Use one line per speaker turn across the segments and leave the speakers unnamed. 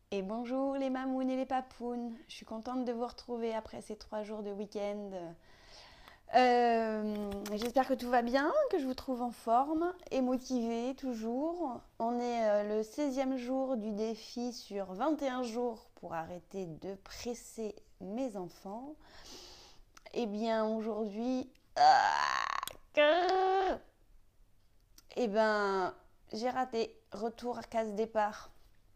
Et bonjour les mamounes et les papounes, je suis contente de vous retrouver après ces 3 jours de week-end. J'espère que tout va bien, que je vous trouve en forme et motivée toujours. On est le 16e jour du défi sur 21 jours pour arrêter de presser mes enfants. Eh bien aujourd'hui, eh ben, j'ai raté. Retour à case départ.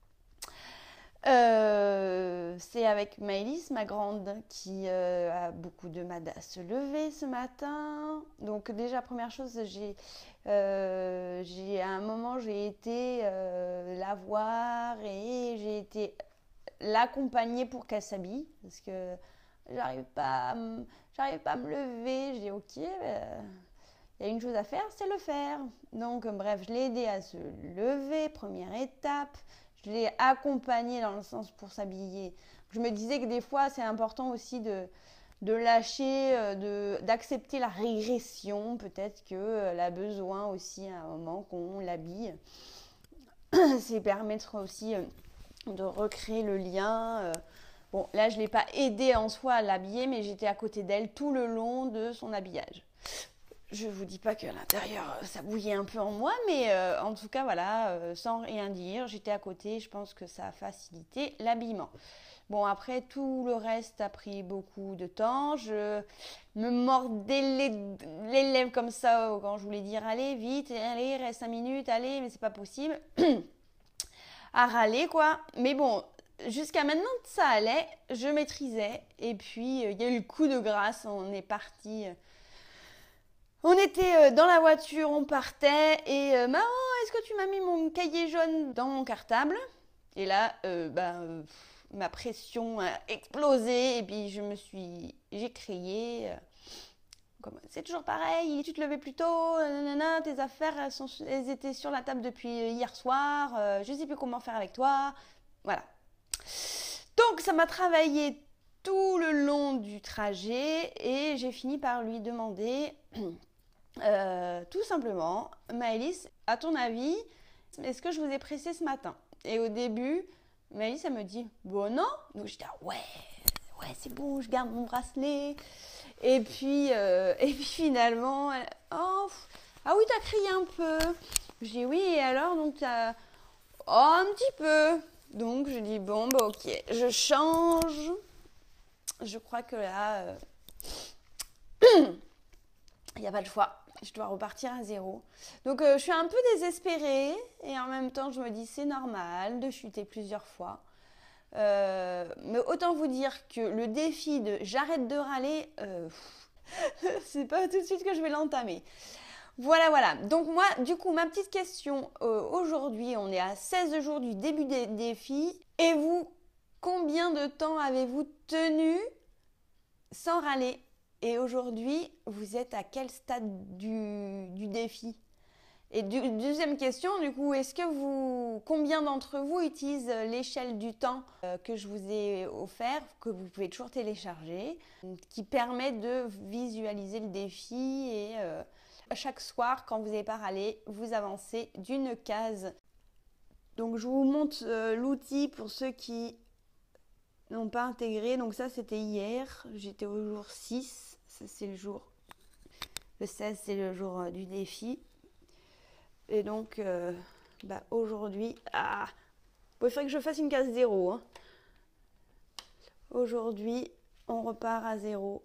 C'est avec Maëlys, ma grande, qui a beaucoup de mal à se lever ce matin. Donc déjà, première chose, à un moment, j'ai été la voir et j'ai été l'accompagner pour qu'elle s'habille. Parce que j'arrive pas à me lever. J'ai dit, ok, il y a une chose à faire, c'est le faire. Donc bref, je l'ai aidé à se lever, première étape. Je l'ai accompagnée dans le sens pour s'habiller. Je me disais que des fois, c'est important aussi de lâcher, d'accepter la régression. Peut-être qu'elle a besoin aussi à un moment qu'on l'habille. C'est permettre aussi de recréer le lien. Bon, là, je ne l'ai pas aidée en soi à l'habiller, mais j'étais à côté d'elle tout le long de son habillage. Je vous dis pas qu'à l'intérieur ça bouillait un peu en moi, mais en tout cas voilà, sans rien dire, j'étais à côté, je pense que ça a facilité l'habillement. Bon, après tout le reste a pris beaucoup de temps, je me mordais les lèvres comme ça quand je voulais dire allez vite, allez reste 5 minutes, allez, mais c'est pas possible, à râler quoi. Mais bon, jusqu'à maintenant ça allait, je maîtrisais, et puis il y a eu le coup de grâce, on est parti. On était dans la voiture, on partait et maman, est-ce que tu m'as mis mon cahier jaune dans mon cartable? Et là, ma pression a explosé et puis j'ai crié. C'est toujours pareil, tu te levais plus tôt, nanana, tes affaires elles étaient sur la table depuis hier soir, je sais plus comment faire avec toi. Voilà. Donc ça m'a travaillé tout le long du trajet et j'ai fini par lui demander tout simplement, Maëlys, à ton avis, est-ce que je vous ai pressé ce matin? Et au début, Maëlys, elle me dit, bon non. Donc je dis, ah ouais, c'est bon, je garde mon bracelet. Et puis finalement, oh, ah oui, t'as crié un peu. Je dis, oui, et alors, donc t'as, oh, un petit peu. Donc je dis, bon, bah ok, je change. Je crois que là, il n'y a pas le choix. Je dois repartir à zéro. Donc je suis un peu désespérée et en même temps je me dis c'est normal de chuter plusieurs fois. Mais autant vous dire que le défi de j'arrête de râler, c'est pas tout de suite que je vais l'entamer. Voilà. Donc moi, du coup, ma petite question aujourd'hui, on est à 16 jours du début des défis. Et vous, combien de temps avez-vous tenu sans râler? Et aujourd'hui, vous êtes à quel stade du défi? Et deuxième question, du coup, combien d'entre vous utilisent l'échelle du temps que je vous ai offert, que vous pouvez toujours télécharger, qui permet de visualiser le défi et chaque soir, quand vous n'avez pas râlé, vous avancez d'une case. Donc je vous montre l'outil pour ceux qui n'ont pas intégré. Donc ça, c'était hier, j'étais au jour 6, ça c'est le 16, c'est le jour du défi. Et donc, aujourd'hui, il faudrait que je fasse une case zéro. Hein. Aujourd'hui, on repart à zéro.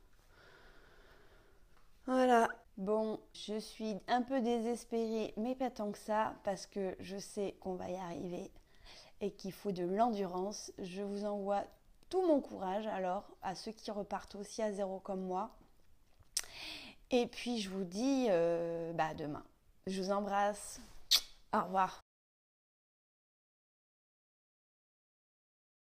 Voilà. Bon, je suis un peu désespérée, mais pas tant que ça, parce que je sais qu'on va y arriver et qu'il faut de l'endurance. Je vous envoie tout mon courage, alors, à ceux qui repartent aussi à zéro comme moi. Et puis, je vous dis, demain. Je vous embrasse. Au revoir.